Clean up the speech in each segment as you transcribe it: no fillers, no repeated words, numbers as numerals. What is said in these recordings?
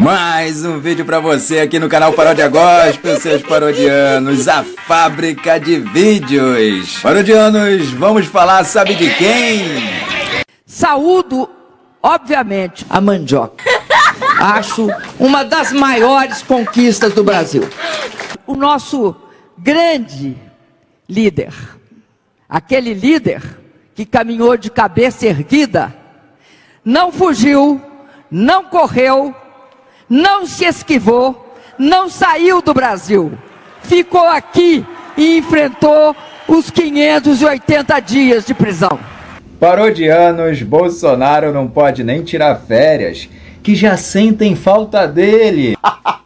Mais um vídeo pra você aqui no canal Paródia Gospel, seus parodianos, a fábrica de vídeos. Parodianos, vamos falar, sabe de quem? Saúdo, obviamente, a mandioca. Acho uma das maiores conquistas do Brasil. O nosso grande líder, aquele líder que caminhou de cabeça erguida, não fugiu, não correu, não se esquivou, não saiu do Brasil. Ficou aqui e enfrentou os 580 dias de prisão. Parodianos, Bolsonaro não pode nem tirar férias, que já sentem falta dele.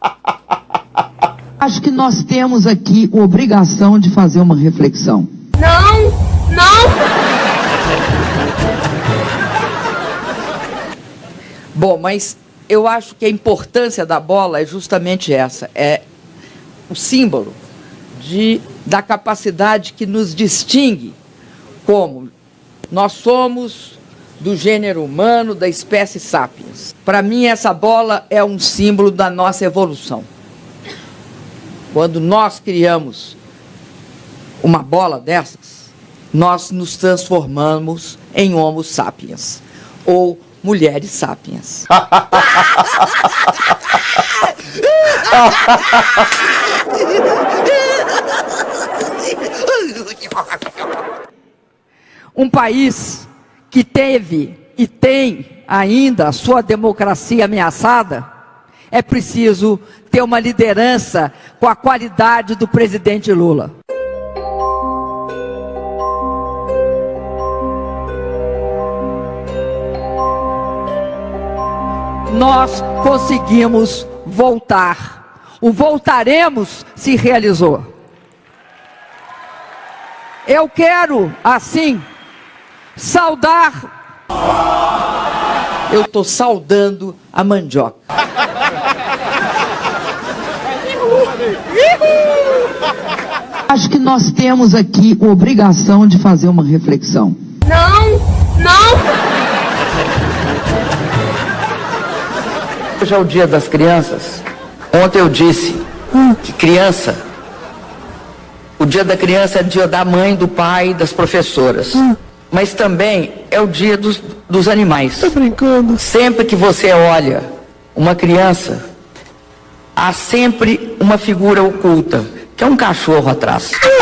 Acho que nós temos aqui a obrigação de fazer uma reflexão. Não! Bom, mas eu acho que a importância da bola é justamente essa, é o símbolo da capacidade que nos distingue como nós somos do gênero humano, da espécie sapiens. Para mim, essa bola é um símbolo da nossa evolução. Quando nós criamos uma bola dessas, nós nos transformamos em Homo sapiens, ou mulheres sapiens. Um país que teve e tem ainda a sua democracia ameaçada, é preciso ter uma liderança com a qualidade do presidente Lula. Nós conseguimos voltar. O voltaremos se realizou. Eu quero, assim, saudar. Eu estou saudando a mandioca. Acho que nós temos aqui a obrigação de fazer uma reflexão. Não! Hoje é o dia das crianças. Ontem eu disse que criança, o dia da criança é o dia da mãe, do pai, das professoras. Mas também é o dia dos animais. Tá brincando? Sempre que você olha uma criança, há sempre uma figura oculta, que é um cachorro atrás.